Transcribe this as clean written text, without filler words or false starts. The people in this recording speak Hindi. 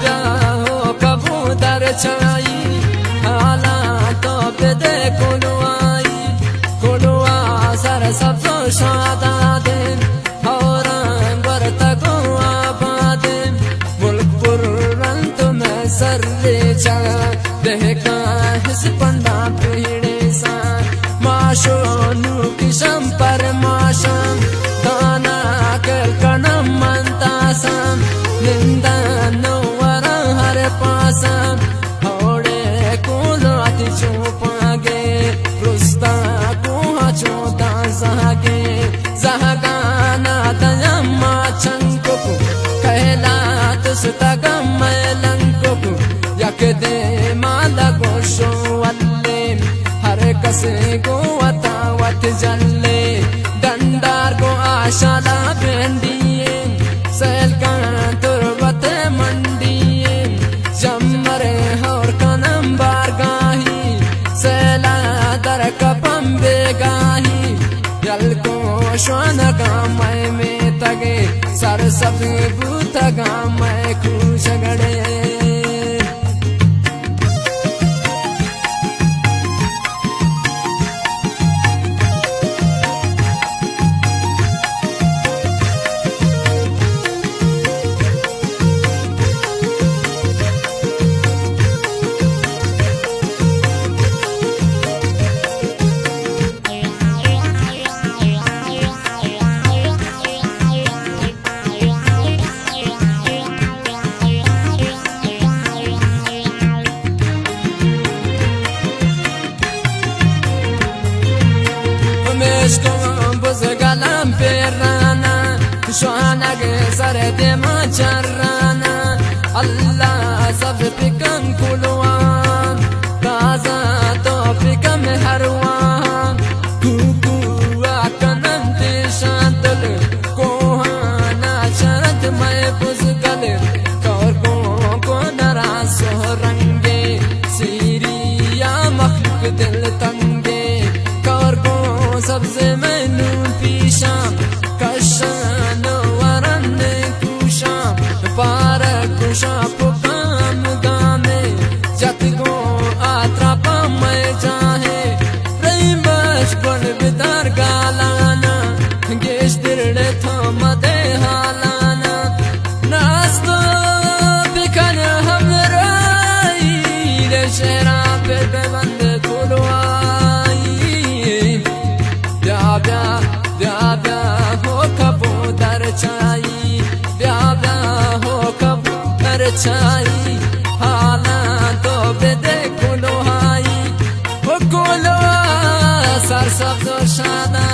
हो कबूतर छाई हालातों पे दे कुलुआ सर सब्जो शादा दे और बरतको आबादे मुल्क पुरंत में सर्रे चा देहका हिस पंडा पीड़े सा माशो नु किशम पर माशम ताना कर कणम मंता सम निंदा नो वरा हर पासम होड़े कुलो अति चुपागे रुस्ता कुहा चोदा जागे जहागाना दयम्मा चंकुकु कहला तुस्तगम मैलंकुकु यक दे माला गोशो वल्ले हर कसे को वतावत जल्ले डंडार को आशाला बेंडिये सैल का तुरबत मंडिये जमरे और कनम बारगाही सैला दर कपम बेगाही यल को श्वान गामय में तगे सर सब भूत गामय खुशगड़े बुज़गलम पेराना श्वानग सर दे मचराना अल्लाह सब पिकम कुलवान काजा तो पिकम हरवान कुकुआ कनम ते शांतल कोहाना शरत मैं बुज़गल कौर को नरा सोरंगे सीरिया मखलूक दिल तंगे कौर को सबसे मैनू पीशा कशन वरन कुशा पार कुशा पुकाम गामे जत को आत्रा पामय जाहे प्रेम बश बन बिदार गालाना गेश दिरड़े थमदे हालाना नास्तो बिखन हम राई रे शहरा पे बंद ब्या हो कबूतर छाई ब्या हो कबूतर छाई हालातों पे दे कुलो हाई वो कुलो सर सब शादा